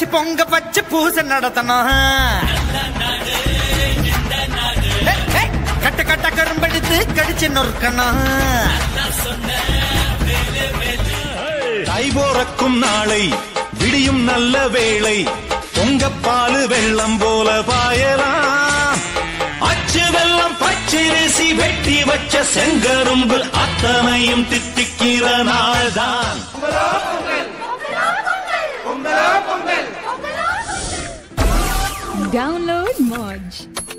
பொங்க பச்சு பூசை நடத்தணும். கட்ட கட்ட கரும்பெடுத்து கடிச்சு நொறுக்கணும். தை போறக்கும் நாளை விடியும் நல்ல வேளை பொங்கப்பாலு வெள்ளம் போல பாயலாம். அச்சு வெள்ளம் பச்சரிசி வெட்டி வச்ச செங்கரும்பு அத்தனையும் தித்திக்கிற நாள்தான். Download Moj.